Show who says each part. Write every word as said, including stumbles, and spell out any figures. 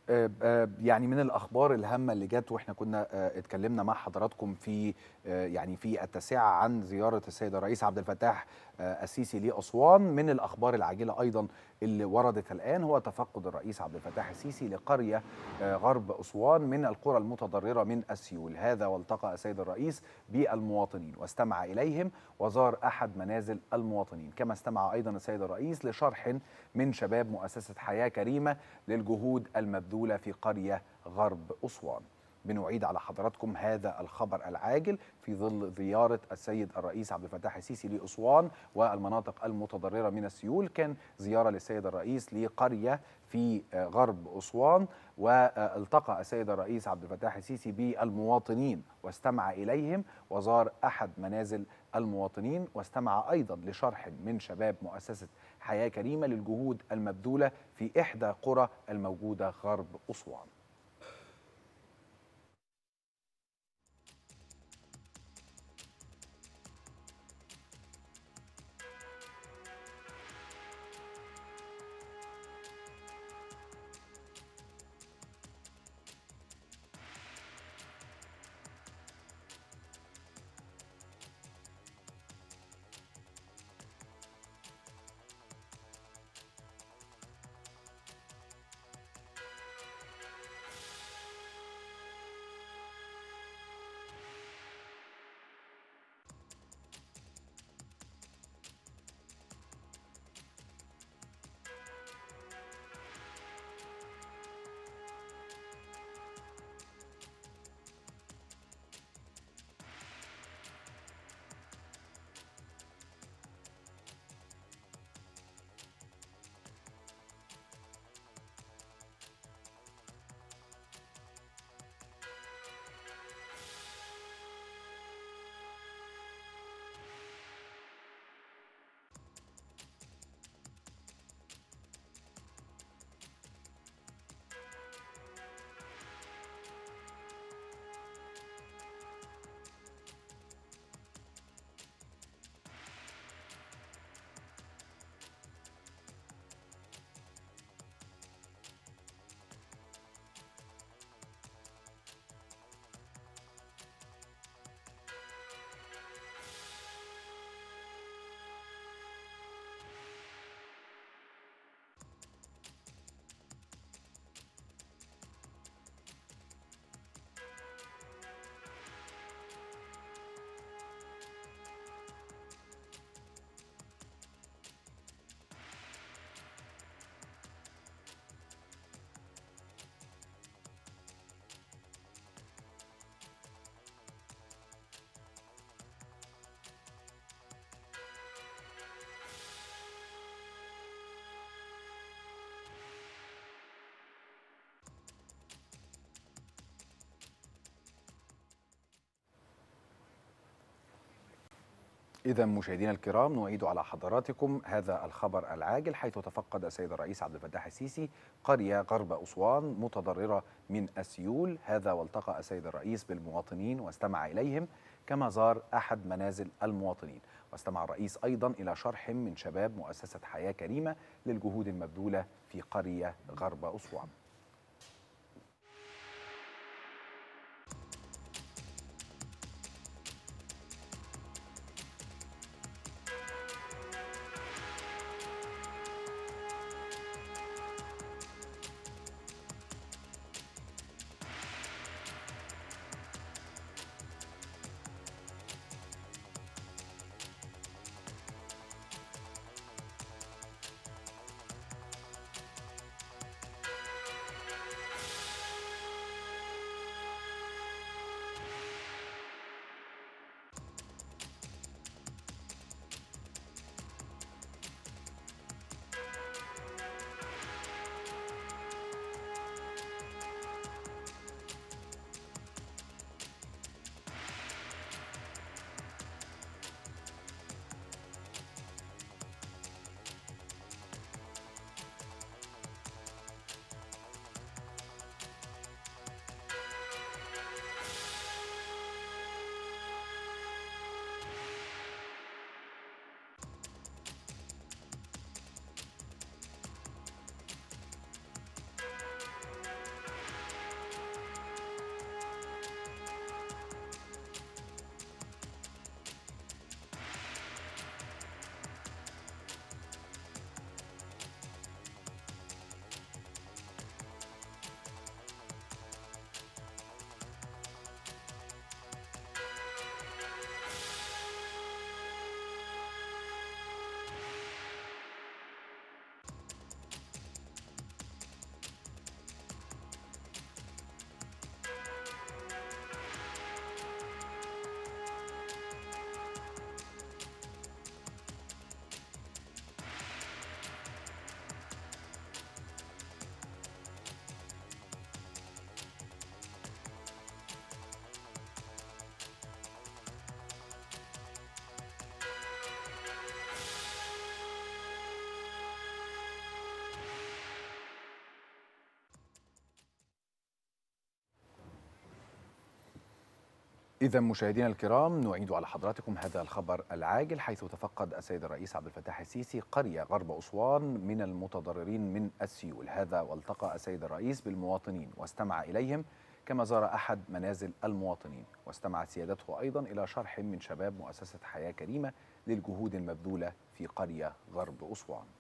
Speaker 1: آه، آه، يعني من الأخبار الهامة اللي جت وإحنا كنا آه، اتكلمنا مع حضراتكم في آه، يعني في التاسعة عن زيارة السيد الرئيس عبد الفتاح آه، السيسي لأسوان. من الأخبار العاجلة أيضا اللي وردت الآن هو تفقد الرئيس عبد الفتاح السيسي لقرية آه، غرب أسوان من القرى المتضررة من السيول. هذا والتقى السيد الرئيس بالمواطنين واستمع إليهم وزار أحد منازل المواطنين، كما استمع أيضا السيد الرئيس لشرح من شباب مؤسسة حياة كريمة للجهود المبذولة في قرية غرب أسوان. بنعيد على حضراتكم هذا الخبر العاجل في ظل زيارة السيد الرئيس عبد الفتاح السيسي لأسوان والمناطق المتضررة من السيول. كان زيارة للسيد الرئيس لقرية في غرب أسوان، والتقى السيد الرئيس عبد الفتاح السيسي بالمواطنين واستمع إليهم وزار أحد منازل المواطنين، واستمع أيضا لشرح من شباب مؤسسة حياة كريمة للجهود المبذولة في إحدى قرى الموجودة غرب أسوان. إذا مشاهدينا الكرام نعيد على حضراتكم هذا الخبر العاجل، حيث تفقد السيد الرئيس عبد الفتاح السيسي قرية غرب أسوان متضررة من السيول. هذا والتقى السيد الرئيس بالمواطنين واستمع إليهم، كما زار أحد منازل المواطنين. واستمع الرئيس أيضا إلى شرح من شباب مؤسسة حياة كريمة للجهود المبذولة في قرية غرب أسوان. إذا مشاهدينا الكرام نعيد على حضراتكم هذا الخبر العاجل، حيث تفقد السيد الرئيس عبد الفتاح السيسي قرية غرب أسوان من المتضررين من السيول. هذا والتقى السيد الرئيس بالمواطنين واستمع إليهم، كما زار أحد منازل المواطنين، واستمع سيادته أيضا إلى شرح من شباب مؤسسة حياة كريمة للجهود المبذولة في قرية غرب أسوان.